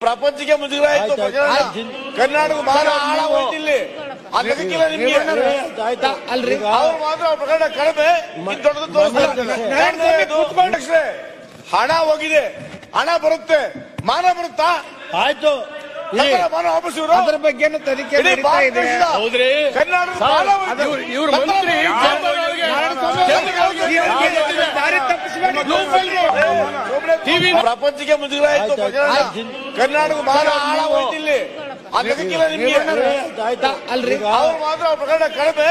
ಪ್ರಪಂಚಕ್ಕೆ ಮುಜುಗರ ಆಯ್ತು ಕರ್ನಾಟಕ ಬಹಳ ಆಳ ಹೋಯ್ತಿಲ್ಲಿ ಅದಕ್ಕಿಲ್ಲ ನಿಮ್ಗೆ ಅಲ್ರಿ ಅವ್ರು ಮಾತ್ರ ಪ್ರಕರಣ ಕಡಿಮೆ ದೊಡ್ಡದು ಹಣ ಹೋಗಿದೆ ಹಣ ಬರುತ್ತೆ ಮಾನ ಬರುತ್ತಾ ಆಯ್ತು ಮಾನ ವಾಪಸ್ ಇವರು ಅದ್ರ ಬಗ್ಗೆ ತನಿಖೆ ನಡೀತಾ ಇದೆ ಹೌದ್ರಿ ಕರ್ನಾಟಕ ಇವ್ರ ಮಂತ್ರಿ ಪ್ರಪಂಚಕ್ಕೆ ಮುಜುಗರ ಆಯ್ತು ಕರ್ನಾಟಕ ಬಹಳ ಆಳ ಹೋಯ್ತಿಲ್ಲಿ ಅದಕ್ಕಿಲ್ಲ ನಿಮ್ಗೆ ಅಲ್ರಿ ಅವ್ರು ಮಾತ್ರ ಪ್ರಕರಣ ಕಡಿಮೆ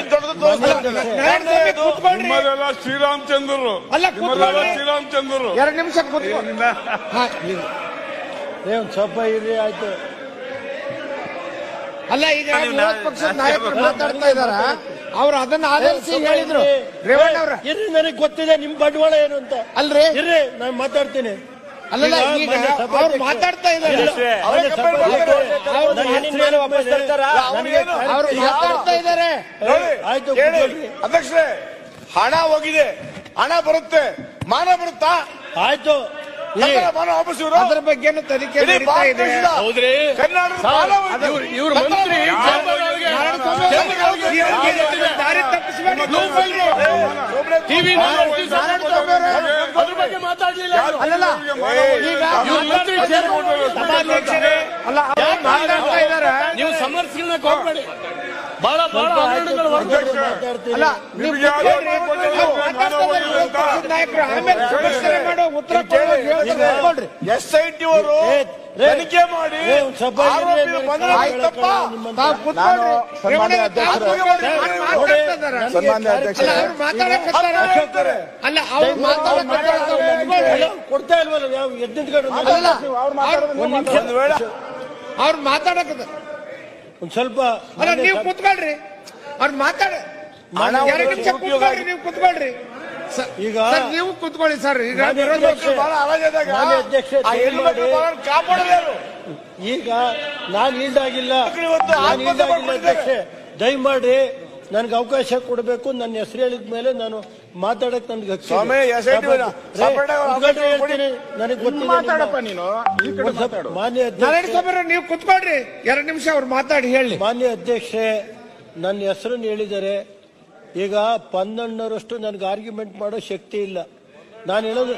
ನಿಮ್ಮದೆಲ್ಲ ಶ್ರೀರಾಮಚಂದ್ರರು ಅಲ್ಲ ಶ್ರೀರಾಮಚಂದ್ರರು 2 ನಿಮಿಷ ಒಂದ್ ಸ್ವಲ್ಪ ಇರ್ರಿ ಆಯ್ತು ಅಲ್ಲ ಈಗ ವಿರೋಧ ಪಕ್ಷದ ನಾಯಕರು ಮಾತಾಡ್ತಾ ಇದಾರ ಅವ್ರು ಅದನ್ನ ಆಧರಿಸಿ ಹೇಳಿದ್ರು ರೇವಣ್ಣ ಅವ್ರ ಇರ್ರಿ ನನಗೆ ಗೊತ್ತಿದೆ ನಿಮ್ ಬಂಡವಾಳ ಏನು ಅಂತ ಅಲ್ರಿ ಇರ್ರಿ ನಾನು ಮಾತಾಡ್ತೀನಿ ಅಲ್ಲ ಈಗ ಅವ್ರು ಮಾತಾಡ್ತಾ ಇದಾರೆ ಅವ್ರು ಮಾತಾಡ್ತಾ ಇದಾರೆ ಆಯ್ತು ಅಧ್ಯಕ್ಷರೇ ಹಣ ಹೋಗಿದೆ ಹಣ ಬರುತ್ತೆ ಮಾನ ಬರುತ್ತಾ ಆಯ್ತು ಮಾನ ವಾಪಸ್ ಇವರು ಅದ್ರ ಬಗ್ಗೆ ತನಿಖೆ ನಡೀತಾ ಇದೆ ಹೌದ್ರಿ ಕರ್ನಾಟಕ ಇವ್ರ ಮಂತ್ರಿ ದಾರಿ ತಪ್ಪಿಸಬೇಡಿ ಅದ್ರ ಬಗ್ಗೆ ಮಾತಾಡ್ಲಿಲ್ಲ ಅಲ್ಲಲ್ಲ ಈಗ ಸಭಾಧ್ಯಕ್ಷರೇ ಅಲ್ಲ ಅವ್ರು ಮಾತಾಡ್ತಾ ಇದಾರೆ ನೀವು ಸಮರ್ಥಿಸಲಿಕ್ಕೆ ಹೋಗ್ಬೇಡಿ ಬಹಳ ಹಗರಣಗಳು ಅಲ್ಲ ನೀವು ನಾಯಕರು ಆಮೇಲೆ ಸಮಸ್ಯೆ ಮಾಡೋ ಉತ್ತರ ಕೊಡ್ರಿ SIT ಅವರು ತನಿಖೆ ಮಾಡಿ ಅಲ್ಲ ಅವ್ರು ಕೊಡ್ತಾ ಇಲ್ವಲ್ಲ ಯಾವ ಅವ್ರು ಮಾತಾಡಕತ್ತ ಒಂದ್ ಸ್ವಲ್ಪ ಅಲ್ಲ ನೀವು ಕೂತ್ಕೊಳ್ರಿ ಅವ್ರು ಮಾತಾಡ 2 ನಿಮಿಷ ಕೂತ್ಕೊಳ್ರಿ ನೀವು ಕೂತ್ಕೊಳ್ರಿ ಈಗ ನೀವು ಕೂತ್ಕೊಳ್ಳಿ ಸರ್ ಈಗ ಕಾಪಾಡಬೇಕು ಈಗ ನಾನು ಈಡಾಗಿಲ್ಲ ಅಧ್ಯಕ್ಷೆ ದಯಮಾಡಿ ನನ್ಗೆ ಅವಕಾಶ ಕೊಡಬೇಕು ನನ್ನ ಹೆಸರು ಹೇಳಿದ ಮೇಲೆ ನಾನು ಮಾತಾಡಕ್ ನನ್ಗೆ ಹೇಳ್ತೀನಿ ನನಗೆ ಗೊತ್ತಿಲ್ಲ ಮಾನ್ಯ ನೀವು ಕೂತ್ಕೊಳ್ರಿ 2 ನಿಮಿಷ ಅವ್ರು ಮಾತಾಡಿ ಹೇಳಿ ಮಾನ್ಯ ಅಧ್ಯಕ್ಷೆ ನನ್ನ ಹೆಸರನ್ನು ಹೇಳಿದ್ದಾರೆ ಈಗ 12ರಷ್ಟು ನನಗೆ ಆರ್ಗ್ಯುಮೆಂಟ್ ಮಾಡೋ ಶಕ್ತಿ ಇಲ್ಲ ನಾನು ಹೇಳೋದು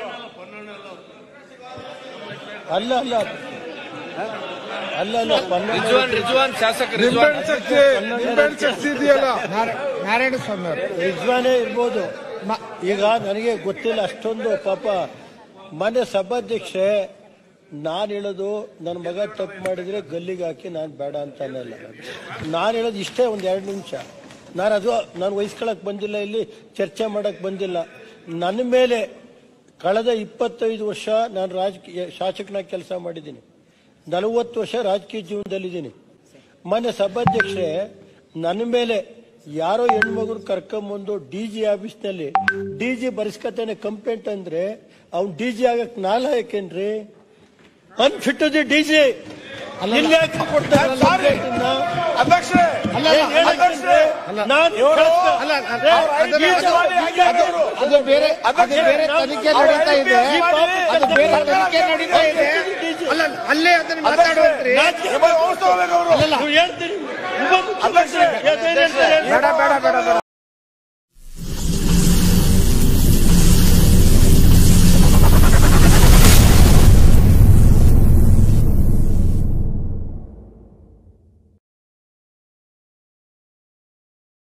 ಅಲ್ಲ ಅಲ್ಲ ಅಲ್ಲ ಅಲ್ಲ ರಿಜ್ವಾನ್ ಶಾಸಕ ನಾರಾಯಣ ಸ್ವಾಮಿ ಅವರು ರಿಜ್ವಾನೇ ಇರ್ಬೋದು ಈಗ ನನಗೆ ಗೊತ್ತಿಲ್ಲ ಅಷ್ಟೊಂದು ಪಾಪ ಮಾನ್ಯ ಸಭಾಧ್ಯಕ್ಷೆ ನಾನು ಹೇಳೋದು ನನ್ನ ಮಗ ತಪ್ಪು ಮಾಡಿದ್ರೆ ಗಲ್ಲಿಗೆ ಹಾಕಿ ನಾನು ಬೇಡ ಅಂತಾನಲ್ಲ ನಾನು ಹೇಳೋದು ಇಷ್ಟೇ ಒಂದು 2 ನಿಮಿಷ ನಾನು ವಹಿಸ್ಕೊಳಕ್ ಬಂದಿಲ್ಲ ಇಲ್ಲಿ ಚರ್ಚೆ ಮಾಡಕ್ ಬಂದಿಲ್ಲ ನನ್ನ ಮೇಲೆ ಕಳೆದ 25 ವರ್ಷ ನಾನು ರಾಜಕೀಯ ಶಾಸಕನಾಗಿ ಕೆಲಸ ಮಾಡಿದ್ದೀನಿ 40 ವರ್ಷ ರಾಜಕೀಯ ಜೀವನದಲ್ಲಿದ್ದೀನಿ ಮಾನ್ಯ ಸಭಾಧ್ಯಕ್ಷೆ ನನ್ನ ಮೇಲೆ ಯಾರೋ ಹೆಣ್ಮಗುರು ಕರ್ಕೊಂಬಂದು DG ಆಫೀಸ್ನಲ್ಲಿ DG ಬರ್ಸ್ಕತಾನೆ ಕಂಪ್ಲೇಂಟ್ ಅಂದ್ರೆ ಅವ್ನು DG ಆಗಕ್ ನಾಲಾಯಕೇನ್ರಿ ಅನ್ಫಿಟ್ DG ಅದು ಬೇರೆ ತನಿಖೆ ನಡೀತಾ ಇದೆ ಅದು ಬೇರೆ ತನಿಖೆ ನಡೀತಾ ಇದೆ ಅಲ್ಲ ಅಲ್ಲೇ ಅದನ್ನ ಮಾತಾಡುವಂತ್ರಿ ಹೇಳ್ತೀನಿ ಬೇಡ ಬೇಡ ಬೇಡ ಬೇಡ